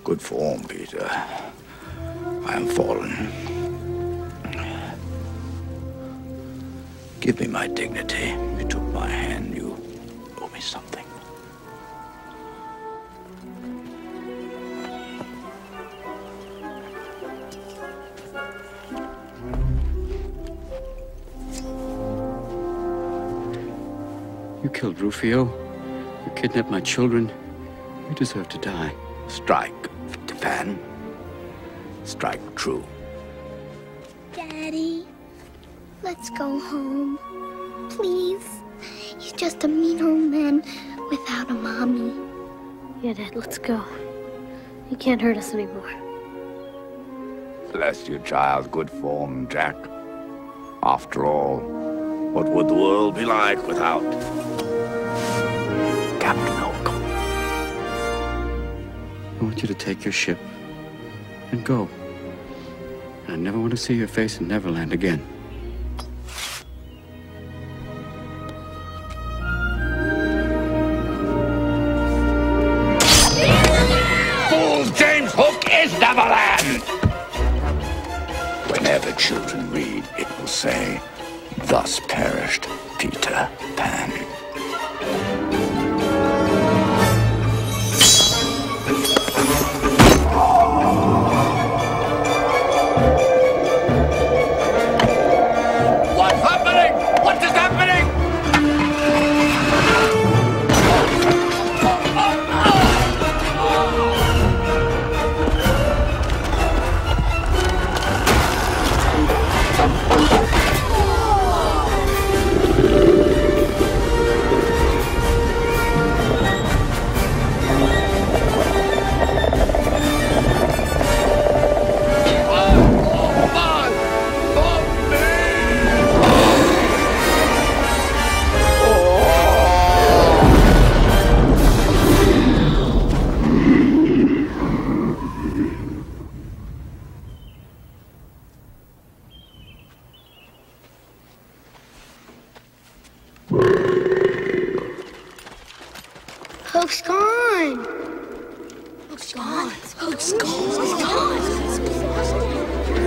Good form, Peter. I am fallen. Give me my dignity. You took my hand. You owe me something. You killed Rufio. You kidnapped my children. You deserve to die. Strike, Fan. Strike true. Daddy, let's go home. Please. He's just a mean old man without a mommy. Yeah, Dad, let's go. He can't hurt us anymore. Bless you, child. Good form, Jack. After all, what would the world be like without Captain Hook? I want you to take your ship and go. And I never want to see your face in Neverland again. Fool James Hook is Neverland! Whenever children read, it will say, "Thus perished Peter Pan." What's happening? What is happening? Hook's gone. Hook's gone. Hook's gone. Hook's gone.